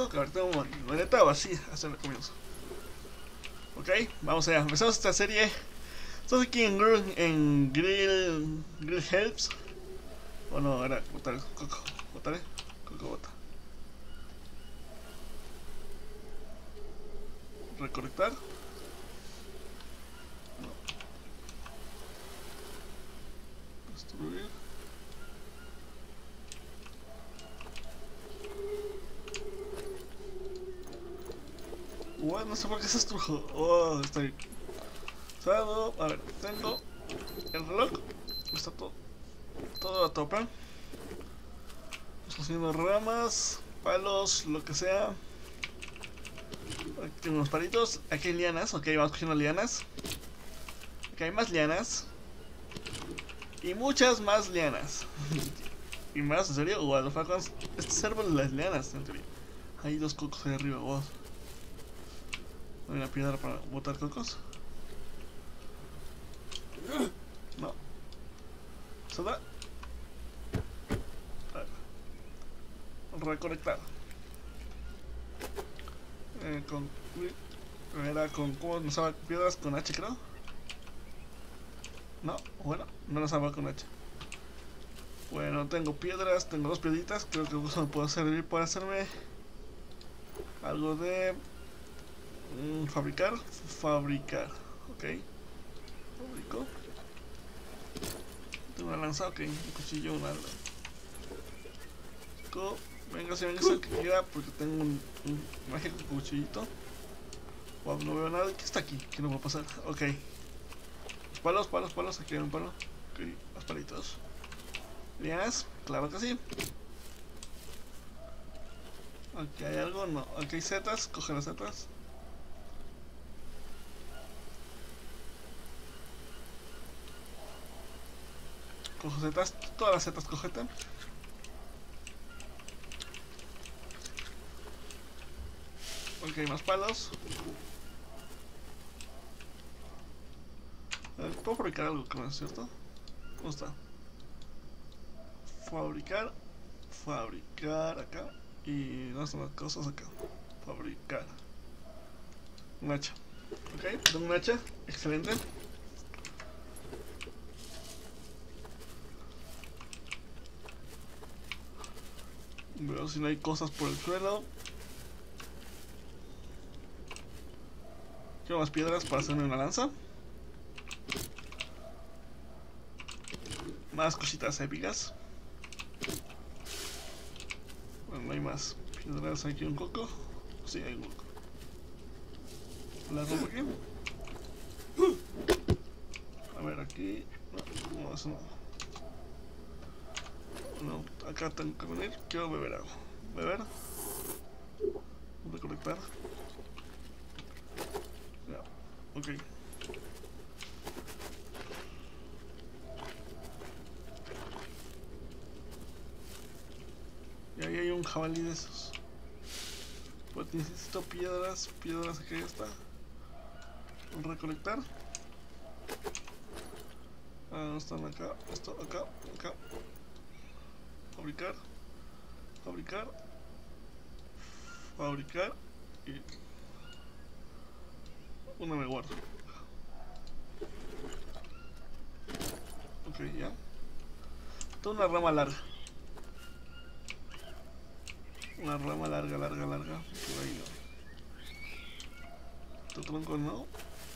comienzo. A ver, tengo maneta o así, hasta el comienzo. Ok, vamos allá. Empezamos esta serie. Estamos aquí en Grill Helps. O no, era botar Coco. Botaré. Coco bota. Recolectar. No. Destruir. Bueno, no sé por qué se estrujó. Oh, estoy usado. A ver, tengo el reloj. Está todo a tope. Estamos haciendo ramas, palos, lo que sea. Aquí tengo unos palitos. Aquí hay lianas. Ok, vamos cogiendo lianas. Aquí hay más lianas. Y muchas más lianas. ¿Y más? ¿En serio? Wow, los falcons. Este es el árbol de las lianas, en teoría. Hay dos cocos ahí arriba. Wow. Hay una piedra para botar cocos. No. ¿Soda? Recolectar. Con. Era con. ¿Cómo nos usaba piedras? Con H, creo. No, bueno, no nos usaba con H. Bueno, tengo piedras, tengo dos piedritas. Creo que eso me puede servir para hacerme algo de. Fabricar. Fabricar. Ok. Fabrico. Tengo una lanza, ok. Un cuchillo, una alga. Venga, si venga el que quiera, porque tengo un mágico cuchillito. Wow, no veo nada. ¿Qué está aquí? ¿Qué no va a pasar? Ok. Palos, palos, palos. Aquí hay un palo. Ok, los palitos. ¿Lianas? Claro que sí. Aquí hay algo, no. Aquí hay setas. Coge las setas. Cojo setas. Todas las setas, cogete. Ok, más palos. Puedo fabricar algo, creo, ¿cierto? ¿Cómo está? Fabricar. Fabricar acá. Y no están las cosas acá. Fabricar. Un hacha. Ok, tengo un hacha. Excelente. Veo si no hay cosas por el suelo. Quiero más piedras para hacerme una lanza. Más cositas épicas. Bueno, no hay más piedras. Aquí un coco. Sí, hay un coco. La rompo aquí. A ver, aquí. No, eso no. No, acá tengo que venir. Quiero beber agua. Beber. Recolectar. Ya, ok. Y ahí hay un jabalí de esos. Pues necesito piedras. Piedras, aquí ya está. Recolectar. Ah, están acá. Esto, acá, acá. Fabricar. Fabricar. Fabricar. Y una me guardo. Ok, ya. Toda una rama larga. Una rama larga, larga, larga. Por ahí no. Tu tronco no.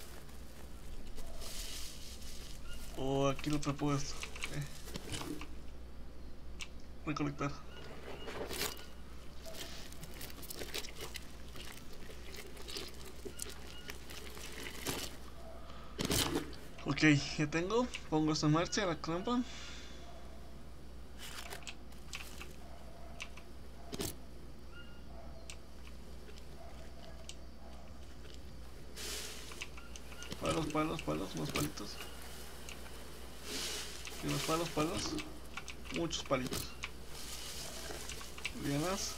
O aquí lo atrapó esto. Recolectar. Ok, ya tengo. Pongo esto en marcha, la trampa. Palos, palos, palos, unos palitos. Y unos palos, palos. Muchos palitos. Lianas.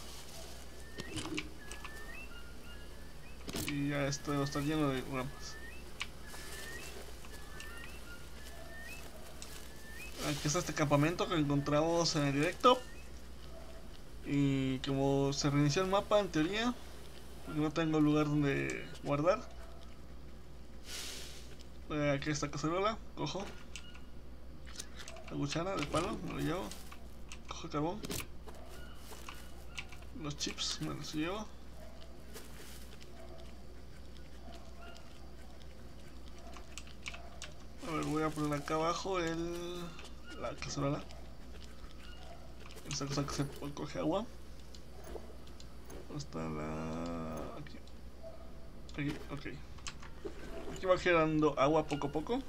Y ya esto va a estar lleno de ramas. Aquí está este campamento que encontramos en el directo. Y como se reinició el mapa en teoría, porque no tengo lugar donde guardar, aquí está cacerola, cojo la cuchara de palo, me lo llevo, cojo el carbón, los chips me los llevo. A ver, voy a poner acá abajo la cacerola, esa cosa que se coge agua. Está aquí, ok. Aquí va girando agua poco a poco.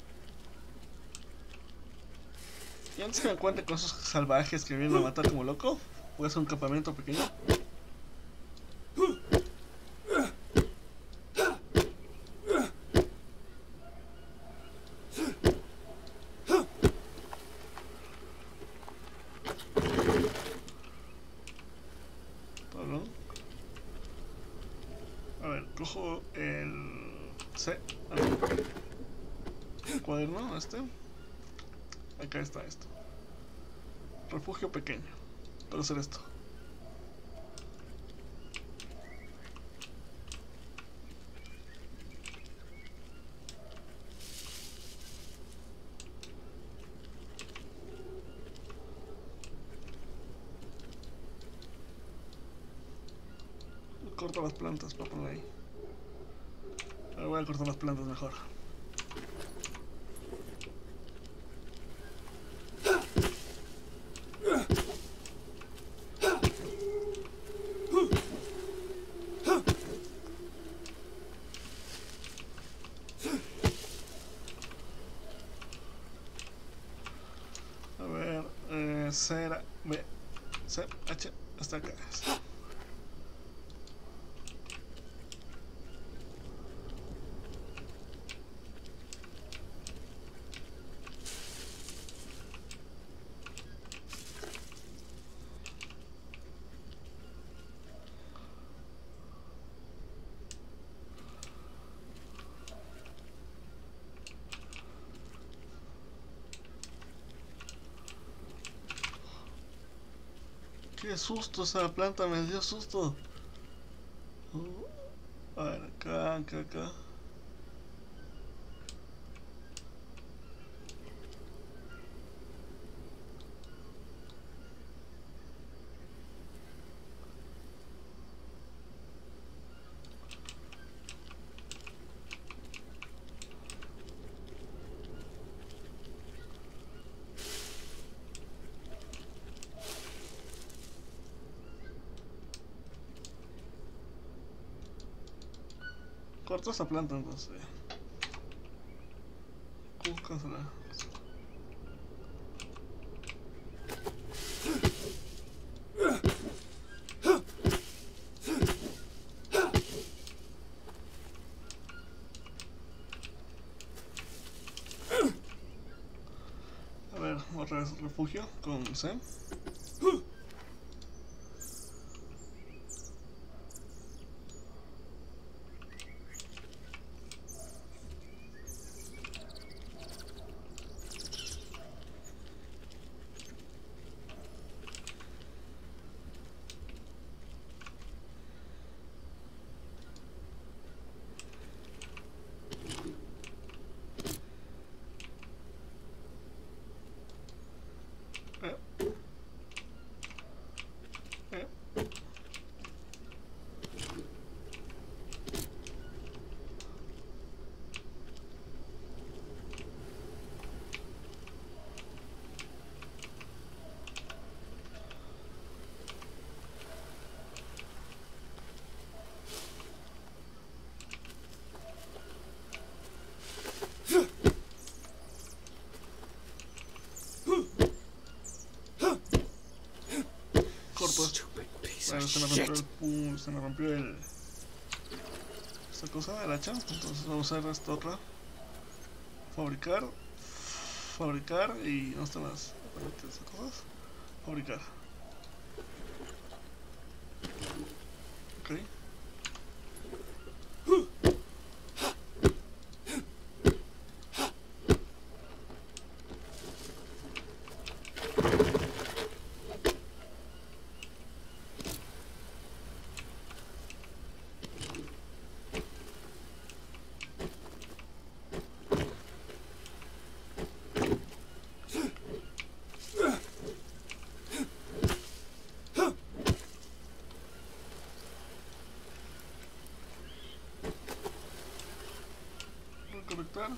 Y antes que me encuentre con esos salvajes que vienen a matar como loco, voy a hacer un campamento pequeño. Perdón. A ver, cojo el cuaderno este. Acá está esto. Refugio pequeño. Para hacer esto. Corto las plantas para poner ahí. Ahora voy a cortar las plantas mejor. A ver, cera, B, C, H, hasta acá. Qué susto, esa planta me dio susto. A ver, acá. Corto esta planta entonces. Cúscasela. A ver, otra vez refugio con C. Corto. Bueno, se me rompió esta cosa, el hacha. Entonces vamos a hacer esta otra. Fabricar y no están las cosas. Fabricar. Ok. recolectar.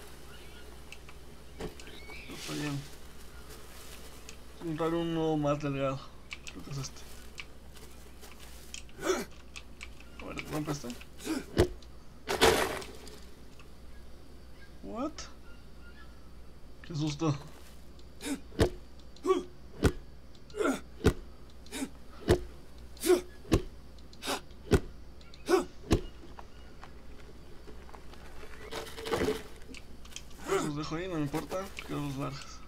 Está bien. Encontrar uno más delgado. Creo que es este. A ver, rompe este. What? Qué susto. Los dejo ahí, no me importa. Quiero los largas.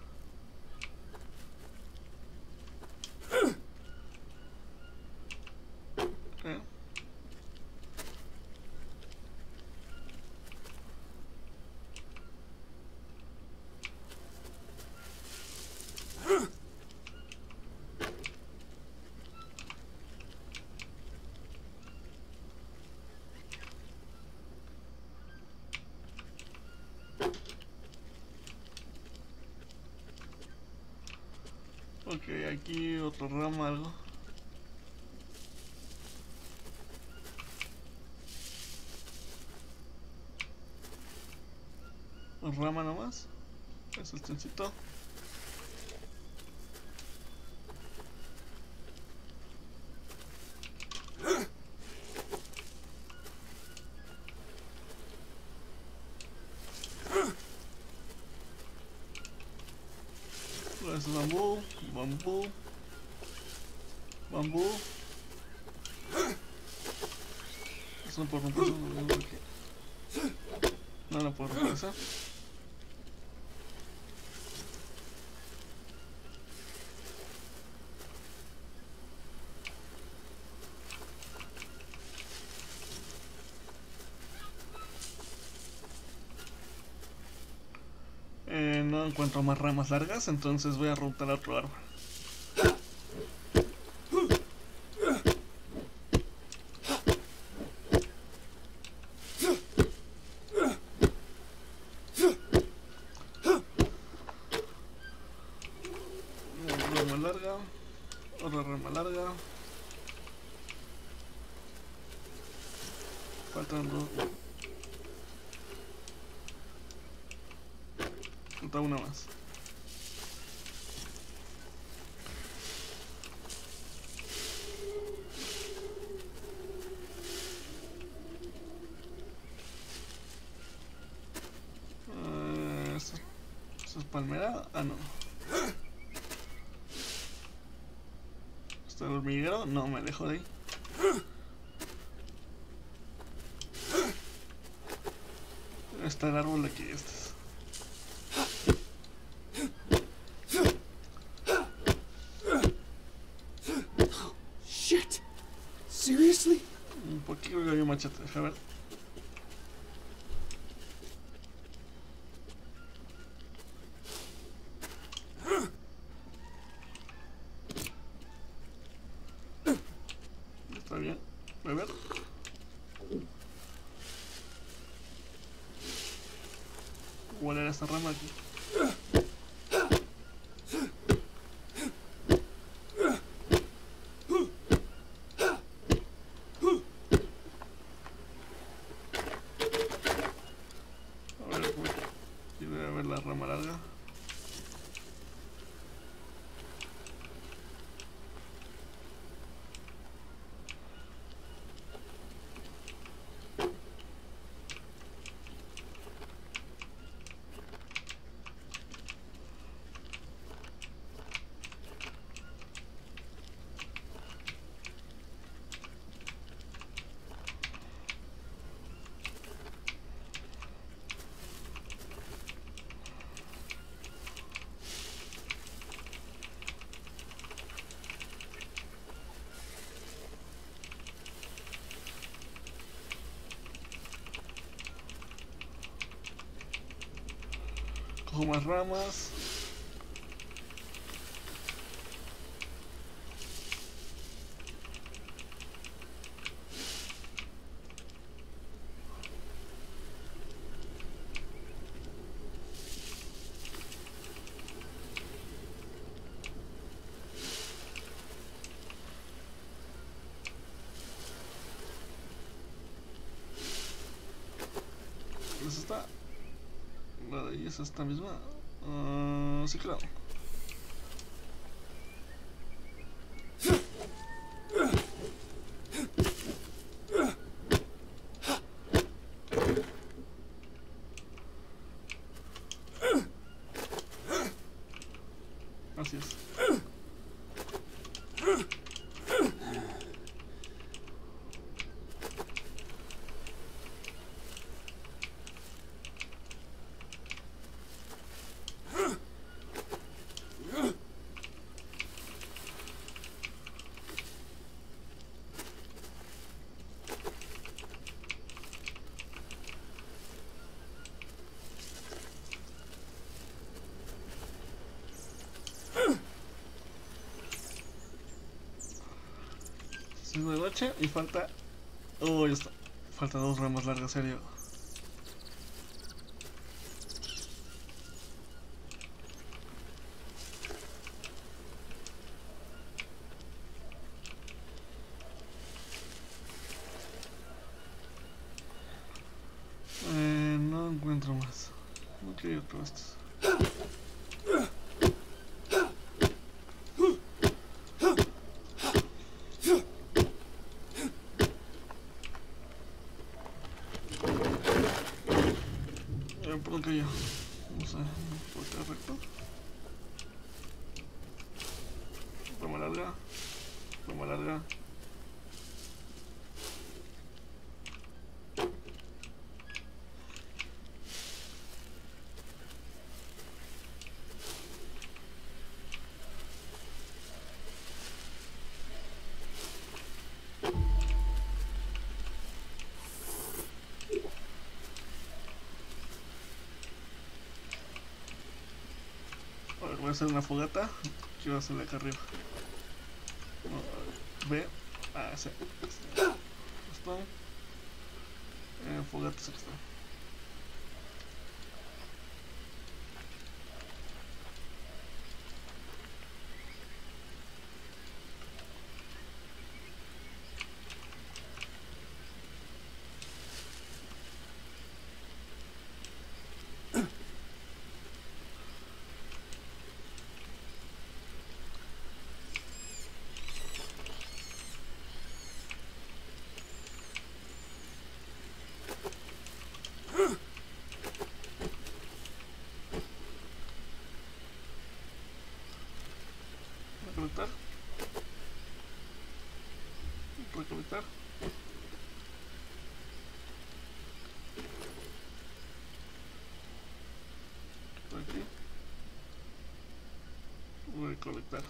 Ok, aquí otra rama, algo. Rama nomás. Es el trencito. Es bambú, bambú, bambú. Eso no puedo romper eso, no lo puedo romper eso. No encuentro más ramas largas, entonces voy a romper otro árbol. Una rama larga, otra rama larga. Faltan dos. Falta una más. ¿Eso es palmera? Ah, no. ¿Está el hormiguero? No, me alejo de ahí. Está el árbol aquí, este es. Shit! Seriously? ¿Por qué creo que hay un machete? Deja ver. Está bien. A ver. ¿Cuál era esta rama aquí? A ver, aquí debe haber la rama larga. Cojo más ramas. ¿Dónde está? La de ahí es esta misma. Sí, claro. Así es. Es de noche y falta. Oh, ya está. Falta 2 ramas largas, serio. No encuentro más. No quiero otro de estos. ¿Por dónde cayó? No sé. ¿Por qué recto? Rama larga. Rama larga. A ver, voy a hacer una fogata. Quiero hacerla acá arriba. No, ve. Ah, sí. Esto. Fogata es extra. Recolectar. Recolectar. Por aquí. Recolectar.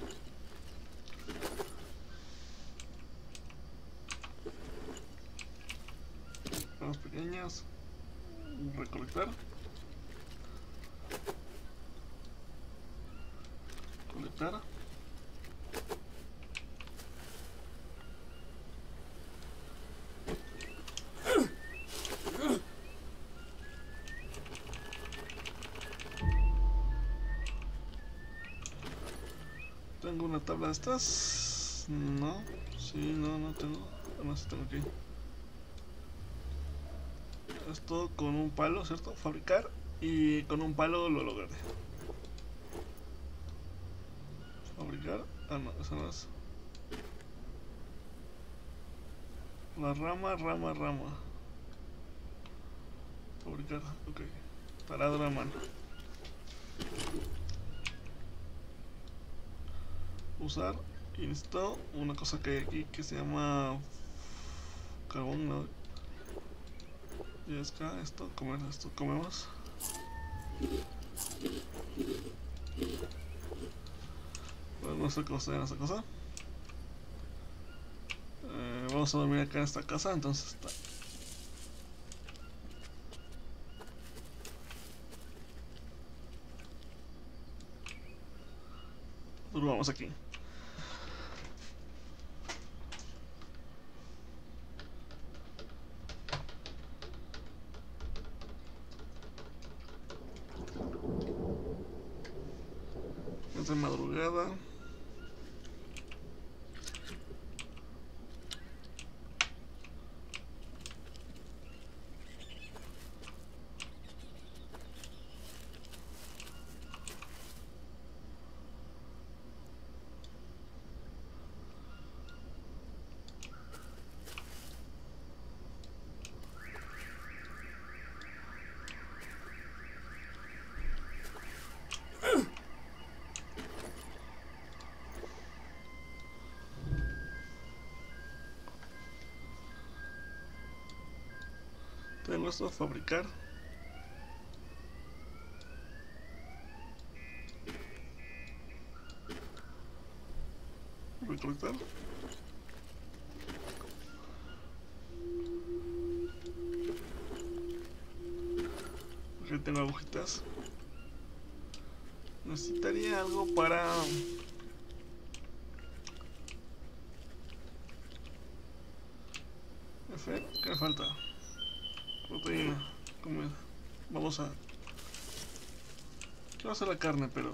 Ramas pequeñas. Recolectar. Colectar. Tengo una tabla de estas. No. Sí, no tengo. Además tengo aquí. Esto con un palo, ¿cierto? Fabricar. Y con un palo lo logré. Fabricar. Ah, no, esa no es. La rama. Fabricar, ok. Taladro a mano. Usar. Y necesito una cosa que hay aquí que se llama carbón, ¿no? Y es acá, esto, comer, esto comemos. Bueno, no sé cómo se llama esa cosa. Vamos a dormir acá en esta casa, entonces está. Durmamos aquí. Es de madrugada. tengo esto, fabricar. Recolectar. Aquí tengo agujitas. Necesitaría algo para... ¿Qué me falta? Proteína, comida. Vamos a... Quiero hacer la carne, pero...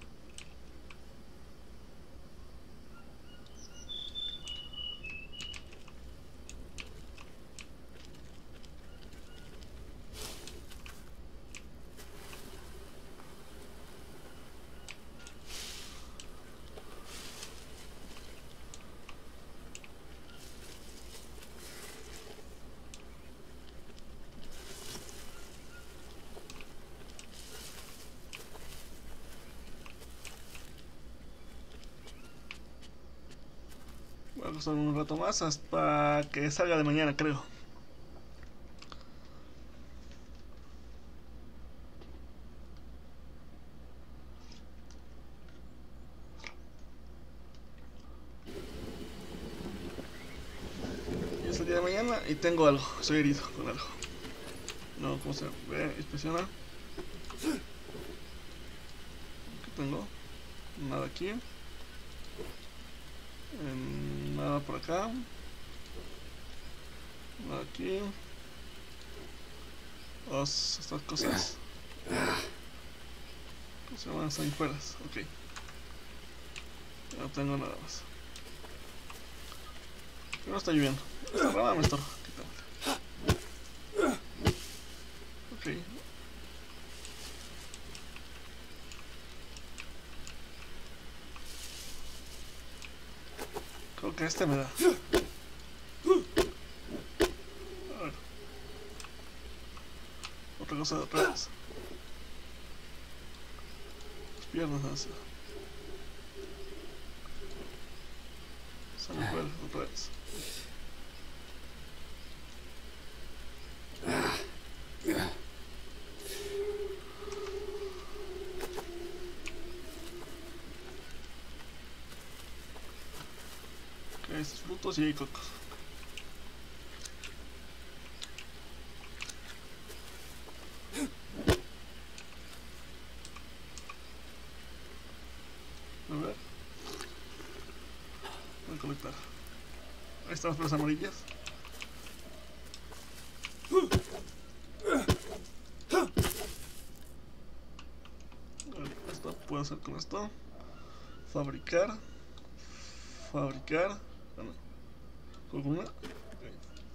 Voy a costar un rato más hasta que salga de mañana, creo. Y es el día de mañana y tengo algo. Estoy herido con algo. No, ¿cómo se ve? Inspecciona. ¿Qué tengo? Nada aquí. Nada por acá. Nada aquí. Estas cosas. ¿Cómo se llaman? Sanguijuelas. Ok. No tengo nada más. Pero no está lloviendo. Esta rama me estorba. Ok. Creo que este me da. A ver. Otra cosa de atrás. Las piernas así. Sanguijuelas otra vez. Estos frutos y hay cocos. A ver. Voy a colectar. Ahí están las flores amarillas. Esto puedo hacer con esto. Fabricar. Fabricar. Bueno, con una. Okay.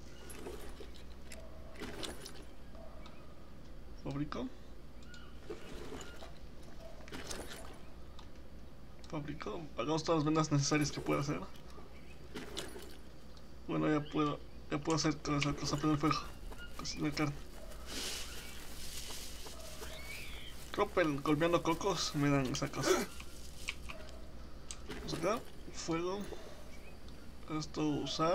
Fabrico. Fabrico. Hagamos todas las vendas necesarias que pueda hacer. Bueno, ya puedo hacer esa cosa, prender fuego. Cocinar carne. Creo que golpeando cocos me dan esa cosa. Vamos acá. Fuego. Esto usar.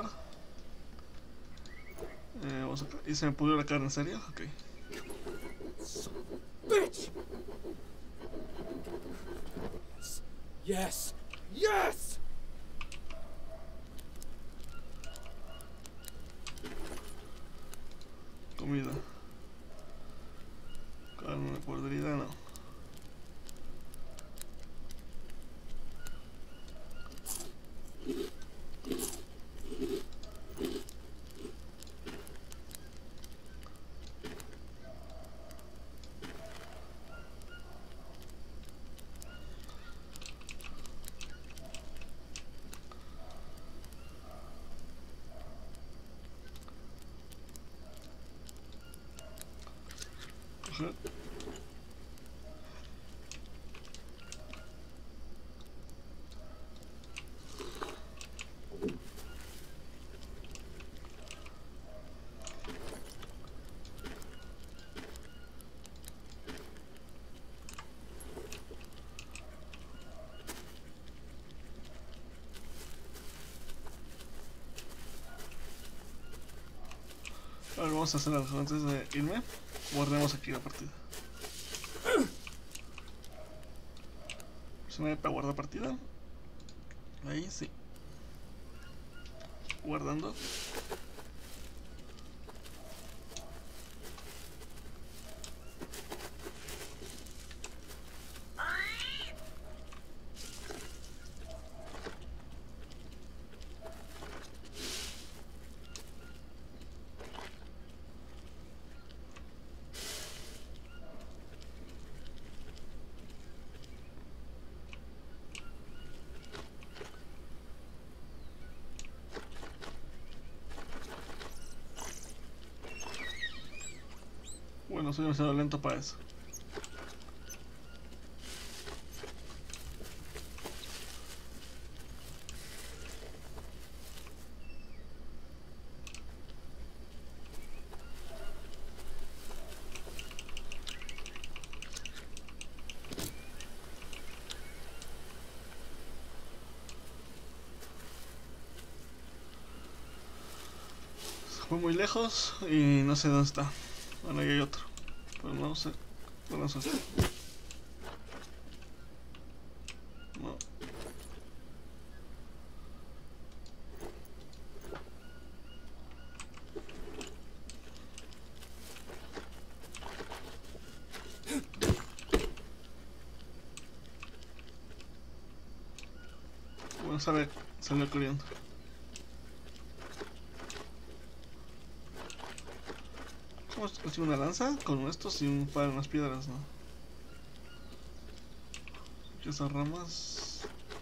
Vamos acá. Y se me pudrió la carne, ¿en serio? Ok. Bitch! Yes! Yes! Comida. Carne podrida, no. Coger. A ver, vamos a hacer algo antes de irme. Guardemos aquí la partida. Se me para guardar partida. Ahí sí. Guardando. Bueno, soy demasiado lento para eso. Fue muy lejos y no sé dónde está. Bueno, ahí hay otro. Pero no sé. No sé. No. Bueno, salió corriendo. ¿Cómo consigo una lanza? Con estos y un par de unas piedras, ¿no? Aquí esas ramas.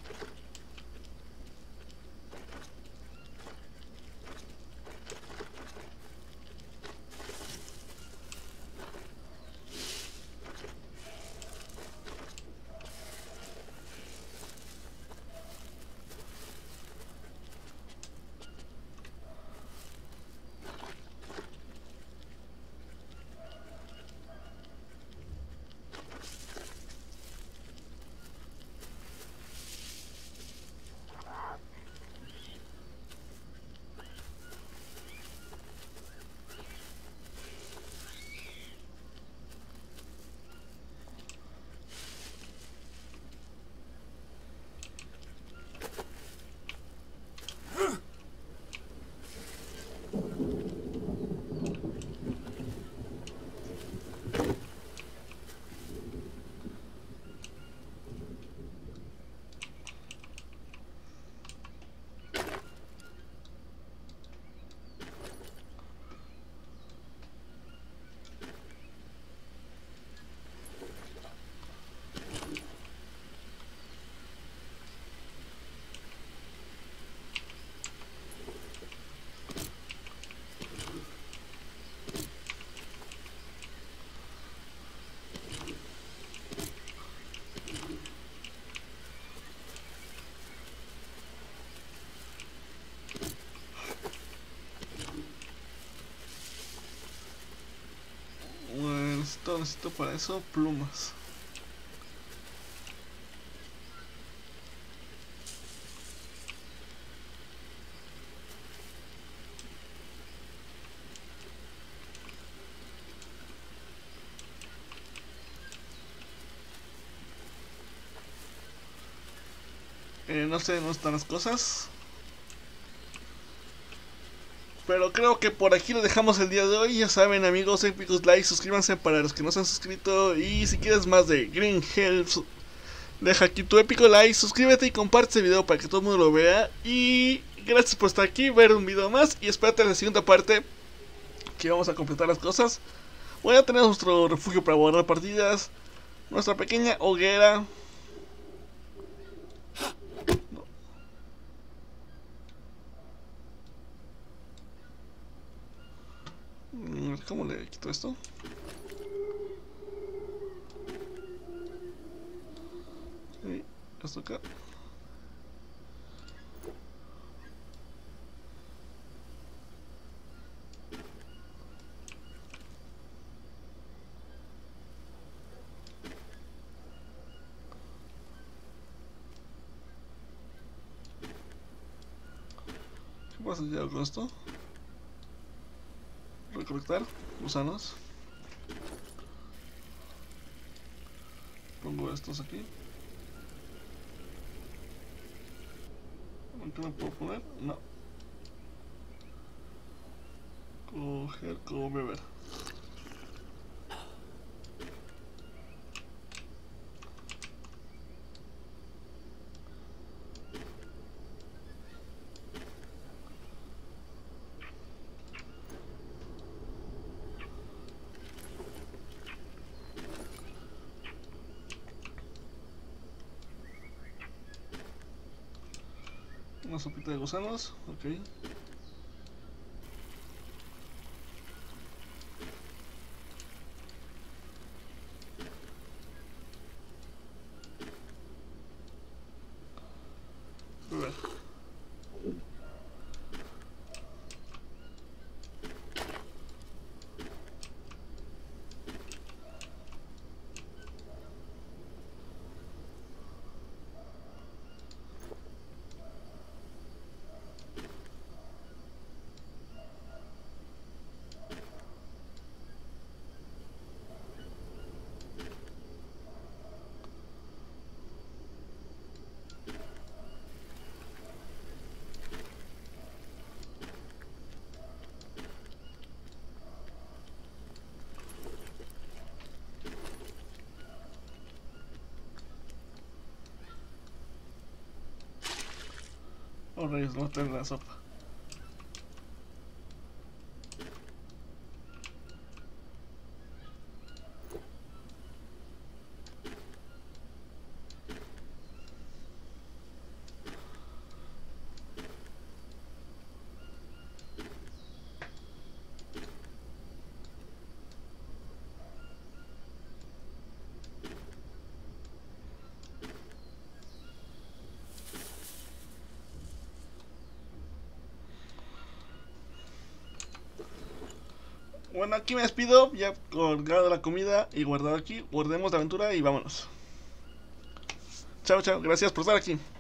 Bueno, necesito para eso plumas. No sé dónde están las cosas. Pero creo que por aquí lo dejamos el día de hoy. Ya saben, amigos, épicos likes, suscríbanse para los que no se han suscrito. Y si quieres más de Green Helps, deja aquí tu épico like, suscríbete y comparte este video para que todo el mundo lo vea. Y gracias por estar aquí, ver un video más. Y espérate a la siguiente parte, que vamos a completar las cosas. Voy a tener nuestro refugio para guardar partidas, nuestra pequeña hoguera. ¿Cómo le quito esto? Y esto acá. ¿Qué pasa ya con esto? recolectar gusanos. Pongo estos aquí. ¿Qué me puedo poner? No. Coger como beber. Una sopita de gusanos, ok. Beber. Oh, rayos, no tengo la sopa. Bueno, aquí me despido, ya colgado la comida y guardado aquí. Guardemos la aventura y vámonos. Chao, chao, gracias por estar aquí.